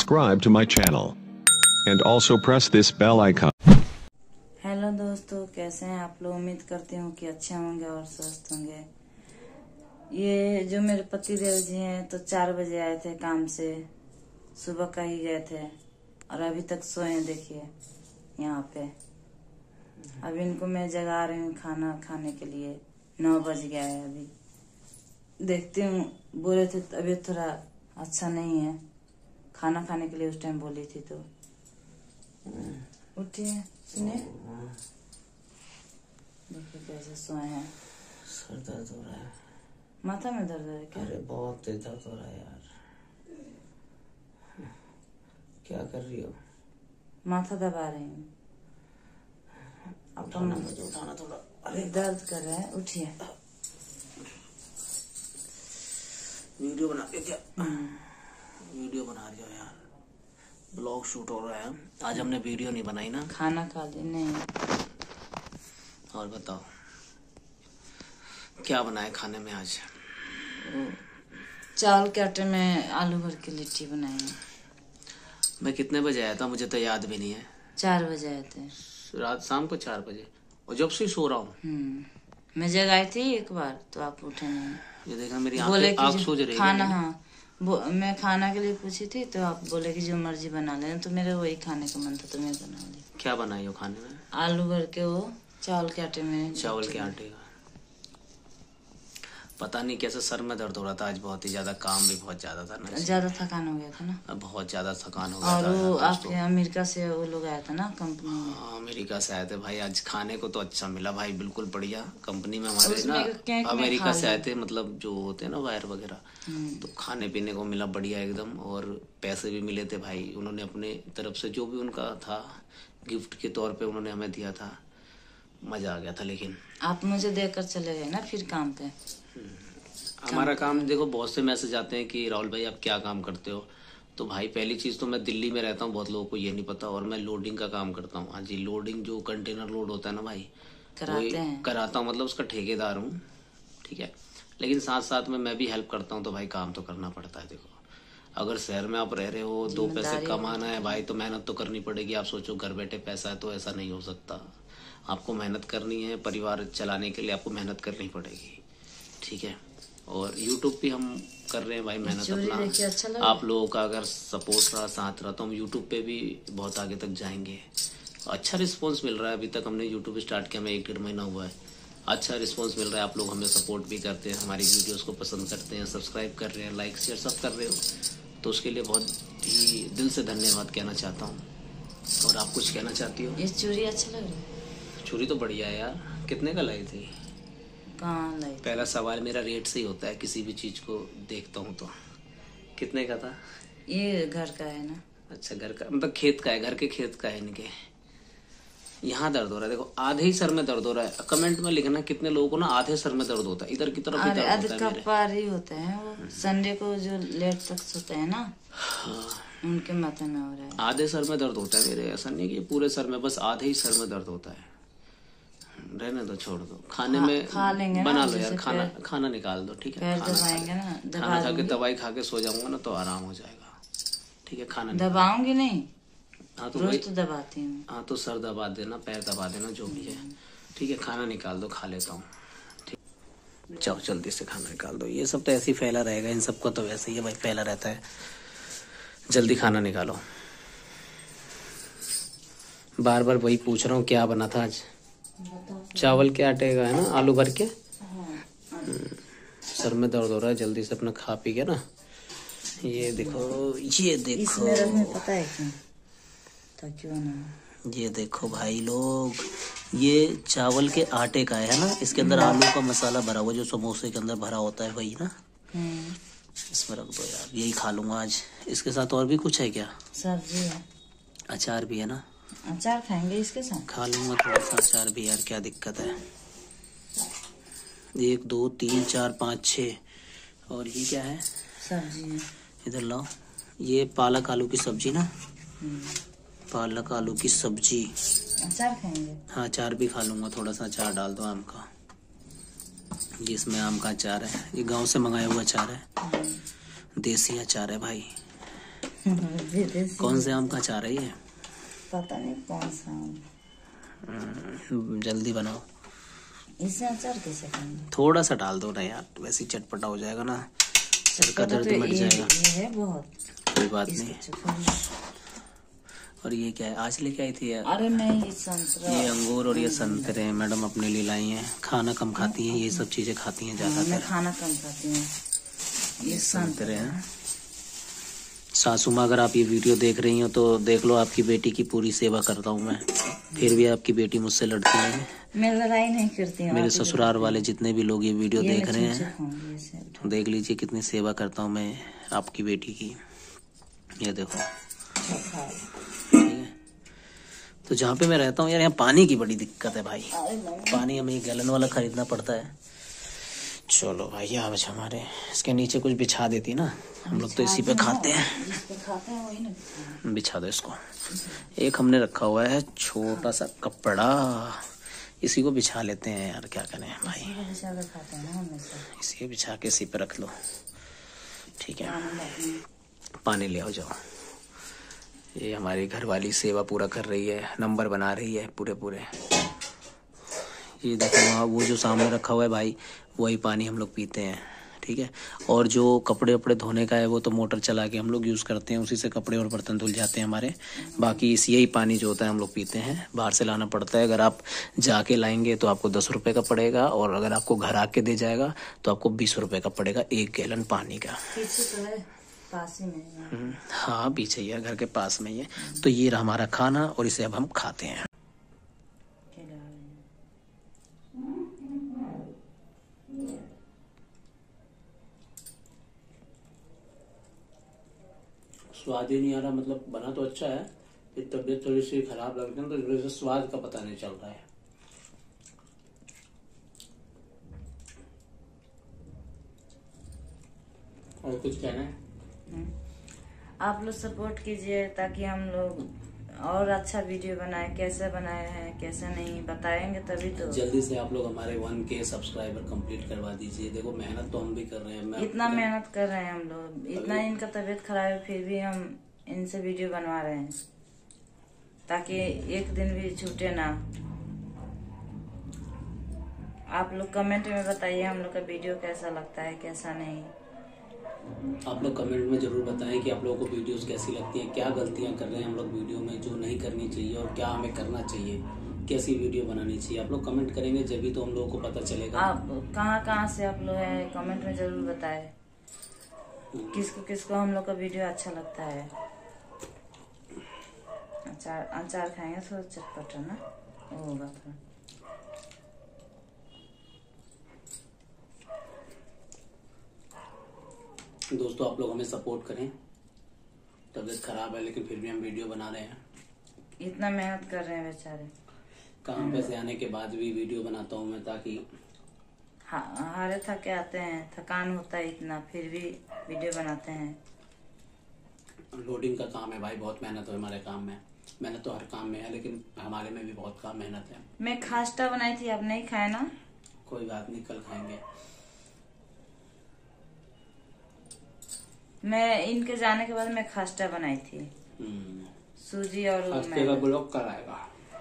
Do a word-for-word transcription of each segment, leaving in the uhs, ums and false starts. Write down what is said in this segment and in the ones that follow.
subscribe to my channel and also press this bell icon. Hello दोस्तों, कैसे हैं आप लोग। उम्मीद करती हूँ कि अच्छे होंगे और स्वस्थ होंगे। ये जो मेरे पति देव जी हैं तो चार बजे आए थे काम से, सुबह का ही गए थे और अभी तक सोए। देखिए यहाँ पे अभी इनको मैं जगा रही हूँ खाना खाने के लिए। नौ बज गया है अभी। देखती हूँ, बोले थे तबीयत थोड़ा अच्छा नहीं है, खाना खाने के लिए उस टाइम बोली थी। तो उठिए, सुनिए, देखिए कैसे सोए हैं। सर दर्द हो रहा है, माथा में दर्द है क्या? अरे बहुत तेज दर्द हो रहा है यार। क्या कर रही हो? माथा दबा रही हूँ। उठाना मुझे, उठाना थोड़ा। अरे दर्द कर रहा है, उठिए। वीडियो बना रही हो क्या? वीडियो बना रही हो यार, ब्लॉग शूट हो रहा है। आज हमने वीडियो नहीं बनाई ना। खाना खा ले नहीं। और बताओ क्या बनाए खाने में आज? चावल के आटे में आलू भर के लिट्टी बनाई है। मैं कितने बजे आया था मुझे तो याद भी नहीं है। चार बजे आए थे रात शाम को चार बजे, और जब से सो रहा हूँ। मैं जगाई थी एक बार तो आप उठे नहीं। ये देखा मेरी बोले आँख आँख सूज रही है। खाना, हाँ मैं खाना के लिए पूछी थी तो आप बोले कि जो मर्जी बना लेना, तो मेरे वही खाने का मन था तो मैं बना ली। क्या बनाई हो खाने में? आलू भर के वो चावल के आटे में। चावल के आटे का। पता नहीं कैसे सर में दर्द हो रहा था आज बहुत ही ज्यादा। काम भी बहुत ज्यादा था ना, ज्यादा थकान हो गया था ना। बहुत ज्यादा थकान हो गया और था। वो आपके अमेरिका से वो लोग आया था ना कंपनी में। हाँ, अमेरिका से आए थे भाई। आज खाने को तो अच्छा मिला भाई, बिल्कुल बढ़िया। कंपनी में हमारे ना अमेरिका से आए थे, मतलब जो होते हैं ना वायर वगैरह, तो खाने पीने को मिला बढ़िया एकदम। और पैसे भी मिले थे भाई। उन्होंने अपने तरफ से जो भी उनका था गिफ्ट के तौर पे उन्होंने हमें दिया था। मजा आ गया था। लेकिन आप मुझे देकर चले गए ना फिर काम पे। हमारा काम देखो, बहुत से मैसेज आते हैं कि राहुल भाई आप क्या काम करते हो। तो भाई पहली चीज तो मैं दिल्ली में रहता हूँ, बहुत लोगों को ये नहीं पता, और मैं लोडिंग का काम करता हूँ। हाँ जी, लोडिंग जो कंटेनर लोड होता है ना भाई, कराते हैं। कराता हूँ, मतलब उसका ठेकेदार हूँ। ठीक है, लेकिन साथ साथ में मैं भी हेल्प करता हूँ। तो भाई काम तो करना पड़ता है। देखो अगर शहर में आप रह रहे हो, दो पैसे कमाना है भाई, तो मेहनत तो करनी पड़ेगी। आप सोचो घर बैठे पैसा है तो ऐसा नहीं हो सकता। आपको मेहनत करनी है, परिवार चलाने के लिए आपको मेहनत करनी पड़ेगी। ठीक है, और यूट्यूब पे हम कर रहे हैं भाई मेहनत अपना। अच्छा आप लोगों का अगर सपोर्ट रहा, साथ रहा, तो हम यूट्यूब पे भी बहुत आगे तक जाएंगे। अच्छा रिस्पांस मिल रहा है। अभी तक हमने यूट्यूब स्टार्ट किया, हमें एक डेढ़ महीना हुआ है। अच्छा रिस्पांस मिल रहा है। आप लोग हमें सपोर्ट भी करते हैं, हमारी वीडियोस को पसंद करते हैं, सब्सक्राइब कर रहे हैं, लाइक शेयर सब कर रहे हो। तो उसके लिए बहुत ही दिल से धन्यवाद कहना चाहता हूँ। और आप कुछ कहना चाहती हो? ये चूड़ी अच्छा लग रहा है। चूड़ी तो बढ़िया है यार। कितने का लाई थी? कहाँ लाई? पहला सवाल मेरा रेट से ही होता है, किसी भी चीज को देखता हूँ तो। कितने का था? ये घर का है ना। अच्छा, घर का मतलब खेत का है, घर के खेत का है इनके। यहाँ दर्द हो रहा है, देखो आधे ही सर में दर्द हो रहा है। कमेंट में लिखना कितने लोगों को ना आधे सर में दर्द होता है, इधर की तरफ भी दर्द होता है। पार ही होता है वो, संडे को जो लेट तक सोते हैं ना, हाँ, उनके माथे में हो रहा है। आधे सर में दर्द होता है मेरे। ऐसा नहीं कि पूरे सर में, बस आधे ही सर में दर्द होता है। रहने दो, छोड़ दो। खाने खा, में खा लेंगे बना ना, लो यार। खाना खाना निकाल दो। ठीक है, खाना दबाएंगे ना, खाना खा के दवाई खा के सो जाऊंगा ना तो आराम हो जाएगा। ठीक है, खाना दबाऊंगी नहीं। हाँ तो रोज तो दबाती हूँ। हाँ तो सर दबा देना, पैर दबा देना, जो भी है। ठीक है, खाना निकाल दो, खा लेता हूँ। ठीक, जाओ जल्दी से खाना निकाल दो। ये सब तो ऐसे ही फैला रहेगा, इन सबका तो वैसे ही है भाई, फैला रहता है। जल्दी खाना निकालो। बार बार वही पूछ रहा हूँ, क्या बना था आज? चावल के आटे का है ना, आलू भर के। सर में दर्द हो रहा है, जल्दी से अपना खा पी के ना। ये देखो, ये देखो, पता है क्यों? ताकि ना, ये देखो भाई लोग, ये चावल के आटे का है ना। इसके अंदर आलू का मसाला भरा हुआ, जो समोसे के अंदर भरा होता है वही ना। इसमें रख दो यार, यही खा लूंगा आज। इसके साथ और भी कुछ है क्या? सब्जी है, अचार भी है ना। अचार खाएंगे इसके साथ? खा लूंगा थोड़ा सा अचार भी यार, क्या दिक्कत है। एक दो तीन चार पाँच छः। और ये क्या है? सब्जी है। इधर लाओ, ये पालक आलू की सब्जी ना। पालक आलू की सब्जी। अचार खाएंगे? हाँ, अचार भी खा लूंगा। थोड़ा सा अचार डाल दो आम का। ये इसमें आम का अचार है, ये गांव से मंगाया हुआ अचार है, देसी अचार है भाई। विदेशी कौन से आम का अचार है ये? पता नहीं कौन सा आम। हम्म, जल्दी बनाओ। इसे अचार कैसे करना? थोड़ा सा डाल दो ना यार, वैसे ही चटपटा हो जाएगा ना, सर का दर्द तो मिट ये, जाएगा। ये है बहुत। कोई बात इसको नहीं। चखना। और ये क्या है, आज लेके आई थी यार? अरे नहीं, ये संतरा। ये अंगूर और ये संतरे मैडम अपने लिए लाई हैं। खाना कम खाती हैं, ये सब चीजें खाती हैं मैं ज्यादातर। खाना कम खाती हूँ। ये संतरे हैं। सासू माँ, अगर आप ये वीडियो देख रही हो तो देख लो, आपकी बेटी की पूरी सेवा करता हूँ मैं, फिर भी आपकी बेटी मुझसे लड़ती है। मैं लड़ाई नहीं करती हूँ। मेरे ससुराल वाले जितने भी लोग ये वीडियो ये देख मैं रहे हैं, चुप-चुप ये से उठा। देख लीजिए कितनी सेवा करता हूँ मैं आपकी बेटी की। ये देखो, चखा। ठीक है। तो जहाँ पे मैं रहता हूँ यार, यहाँ पानी की बड़ी दिक्कत है भाई। अरे नहीं। पानी हमें एक गैलन वाला खरीदना पड़ता है। चलो भाई, आज हमारे इसके नीचे कुछ बिछा देती ना, हम लोग तो इसी पे खाते हैं। जिस पे खाते हैं वही ना बिछाना। बिछा दो इसको। एक हमने रखा हुआ है छोटा सा कपड़ा, इसी को बिछा लेते हैं यार, क्या करें भाई। इसी को बिछा के खाते हैं ना हमेशा। इसी बिछा के इसी पे रख लो, ठीक है। पानी लाते हैं। पानी ले आओ, जाओ। ये हमारी घरवाली सेवा पूरा कर रही है, नंबर बना रही है पूरे पूरे। ये देखो वहाँ वो जो सामने रखा हुआ है भाई, वही पानी हम लोग पीते हैं, ठीक है। और जो कपड़े वपड़े धोने का है वो तो मोटर चला के हम लोग यूज़ करते हैं, उसी से कपड़े और बर्तन धुल जाते हैं हमारे। बाकी इस यही पानी जो होता है हम लोग पीते हैं, बाहर से लाना पड़ता है। अगर आप जाके लाएंगे तो आपको दस रुपये का पड़ेगा, और अगर आपको घर आके दे जाएगा तो आपको बीस रुपये का पड़ेगा एक गैलन पानी का। पीछे तो है, पास ही में। हाँ, पीछे ही है, घर के पास में ही है। तो ये रहा हमारा खाना, और इसे अब हम खाते हैं। स्वाद ही नहीं आ रहा, मतलब बना तो अच्छा है, फिर तबीयत थोड़ी सी खराब लगती है तो इस वजह से स्वाद का पता नहीं चल रहा है। और कुछ कहना है? आप लोग सपोर्ट कीजिए ताकि हम लोग और अच्छा वीडियो बनाए। कैसे बनाए हैं कैसे नहीं बताएंगे तभी तो। जल्दी से आप लोग हमारे वन के सब्सक्राइबर कंप्लीट करवा दीजिए। देखो मेहनत तो हम भी कर रहे हैं। मैं इतना मेहनत कर रहे हैं हम लोग, इतना इनका तबीयत खराब है फिर भी हम इनसे वीडियो बनवा रहे हैं ताकि एक दिन भी छूटे ना। आप लोग कमेंट में बताइए हम लोग का वीडियो कैसा लगता है कैसा नहीं। आप लोग कमेंट में जरूर बताएं कि आप लोगों को वीडियोस कैसी लगती हैं, क्या गलतियां कर रहे हैं हम लोग वीडियो में जो नहीं करनी चाहिए, और क्या हमें करना चाहिए, कैसी वीडियो बनानी चाहिए। आप लोग कमेंट करेंगे जब भी तो हम लोगों को पता चलेगा। आप कहाँ कहाँ से आप लोग हैं कमेंट में जरूर बताएं किसको किसको हम लोग का वीडियो अच्छा लगता है। अचार अचार खाएंगे थोड़ा चटपटा ना वो होगा थोड़ा। दोस्तों आप लोग हमें सपोर्ट करें, तबीयत खराब है लेकिन फिर भी हम वीडियो बना रहे हैं। इतना मेहनत कर रहे हैं बेचारे, काम पे से आने के बाद भी वीडियो बनाता हूँ मैं, ताकि हारे थके आते हैं, थकान होता है इतना फिर भी वीडियो बनाते हैं। लोडिंग का काम है भाई, बहुत मेहनत है हमारे काम में। मेहनत तो हर काम में है लेकिन हमारे में भी बहुत काम मेहनत है। मैं खास्टा बनाई थी, आप नहीं खाए ना? कोई बात नहीं, कल खाएंगे। मैं इनके जाने के बाद मैं खास्टा बनाई थी, सूजी और खास्टे का ब्लॉग कल आएगा।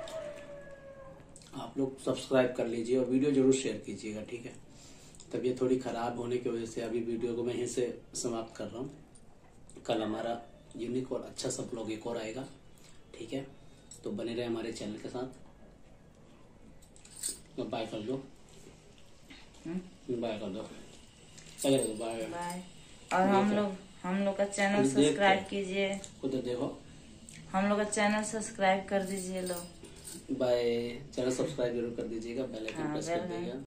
आप लोग सब्सक्राइब कर लीजिए और वीडियो जरूर शेयर कीजिएगा, ठीक है। तबीयत थोड़ी खराब होने की वजह से अभी वीडियो को मैं यहीं से समाप्त कर रहा हूँ। कल हमारा यूनिक और अच्छा सा ब्लॉग एक और आएगा, ठीक है। तो बने रहे हमारे चैनल के साथ। बाय कर दो, बाय कर दो, बाय बाय। और हम लोग हम लोग का चैनल सब्सक्राइब कीजिए। खुद देखो, हम लोग का चैनल सब्सक्राइब कर दीजिए लोग। बाय। चैनल सब्सक्राइब जरूर कर दीजिएगा, बेल आइकन प्रेस कर दीजिएगा।